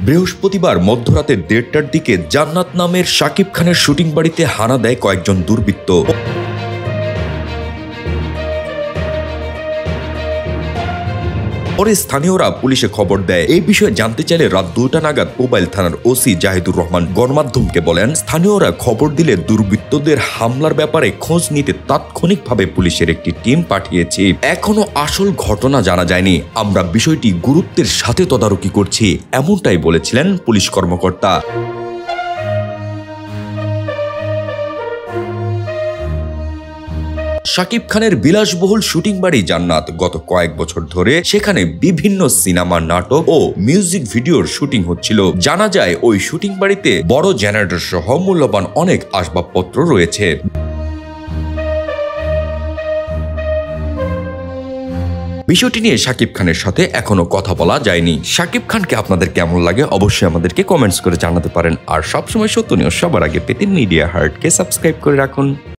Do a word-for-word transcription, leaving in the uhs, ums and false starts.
বৃহস্পতিবার মধ্যরাতে দেড়টার দিকে জান্নাত নামের শাকিব খানের শুটিং বাড়িতে হানা দেয় কয়েকজন দুর্বৃত্ত। পরে স্থানীয়রা পুলিশে খবর দেয়। এই বিষয়ে জানতে চাইলে রাত দুটা নাগাদ মোবাইল থানার ওসি জাহিদুর রহমান গণমাধ্যমকে বলেন, স্থানীয়রা খবর দিলে দুর্বৃত্তদের হামলার ব্যাপারে খোঁজ নিতে তাৎক্ষণিকভাবে পুলিশের একটি টিম পাঠিয়েছি। এখনো আসল ঘটনা জানা যায়নি, আমরা বিষয়টি গুরুত্বের সাথে তদারকি করছি, এমনটাই বলেছিলেন পুলিশ কর্মকর্তা। শাকিব খানের বিলাসবহুল শুটিং বাড়ি জান্নাত গত কয়েক বছর ধরে সেখানে বিভিন্ন সিনেমা, নাটক ও মিউজিক ভিডিওর শুটিং হচ্ছিল। জানা যায় ওই শুটিং বাড়িতে বড় জেনারেটর সহ মূল্যবান অনেক আসবাবপত্র রয়েছে। বিষয়টি নিয়ে শাকিব খানের সাথে এখনো কথা বলা যায়নি। শাকিব খানকে আপনাদের কেমন লাগে অবশ্যই আমাদেরকে কমেন্টস করে জানাতে পারেন। আর সবসময় সত্য নিউজ সবার আগে পেতে মিডিয়া হার্টকে সাবস্ক্রাইব করে রাখুন।